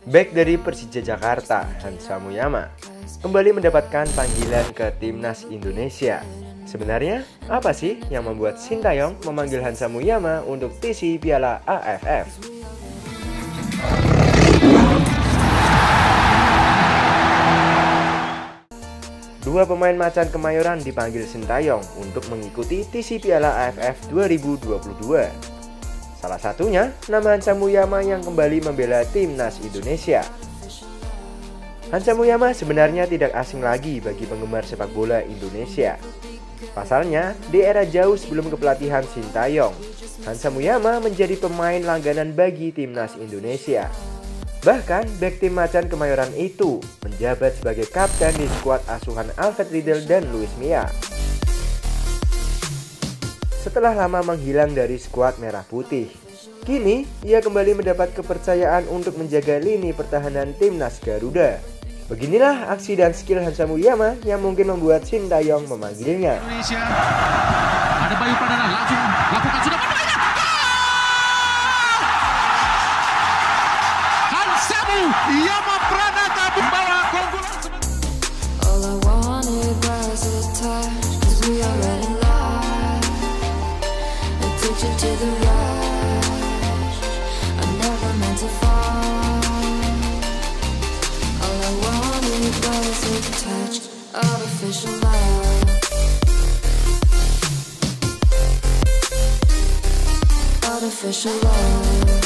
Bek dari Persija Jakarta, Hansa Muyama, kembali mendapatkan panggilan ke Timnas Indonesia. Sebenarnya, apa sih yang membuat Sintayong memanggil Hansa Muyama untuk TC Piala AFF? Dua pemain macan Kemayoran dipanggil Sintayong untuk mengikuti TC Piala AFF 2022. Salah satunya nama Hansa Muyama yang kembali membela Timnas Indonesia. Hansa Muyama sebenarnya tidak asing lagi bagi penggemar sepak bola Indonesia. Pasalnya, di era jauh sebelum kepelatihan Sintayong, Hansa Muyama menjadi pemain langganan bagi Timnas Indonesia. Bahkan, bek tim macan Kemayoran itu menjabat sebagai kapten di skuad asuhan Alfred Riedel dan Luis Mia. Setelah lama menghilang dari skuad merah putih, kini ia kembali mendapat kepercayaan untuk menjaga lini pertahanan Timnas Garuda. Beginilah aksi dan skill Hansa Muyama yang mungkin membuat Sintayong memanggilnya. Indonesia. Ada Bayu Pradana langsung lakukan sudah pertandingan. Hansa Muyama Pradana membawa keunggulan. All I wanted was a touch, 'cause we already lost. Addicted to the rush, I never meant to fall. All I wanted was a touch, artificial love. Artificial love.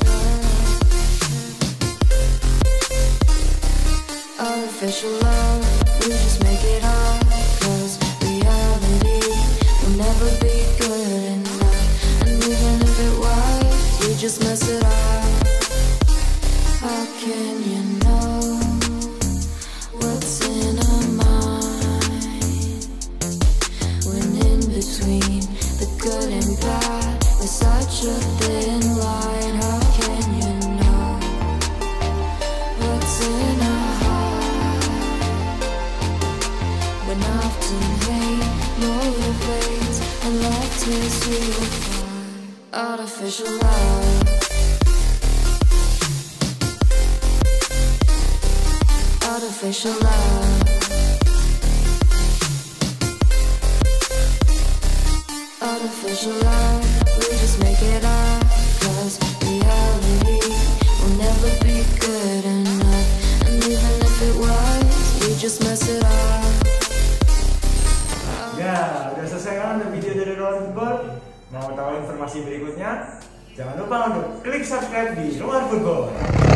Artificial love, we just make it up, 'cause reality will never be good enough. And even if it was, we just mess it up. How can you know what's in our mind, when in between the good and bad there's such a thin line? How can you know what's in our heart, when often hate motivates and love tears you apart? Artificial love. Artificial love. Artificial love, we just make it up, 'cause reality will never be good enough. And even if it was, we just mess it up. Ya, udah selesai kan untuk video dari Ruang Football? Mau tahu informasi berikutnya? Jangan lupa untuk klik subscribe di Ruang Football.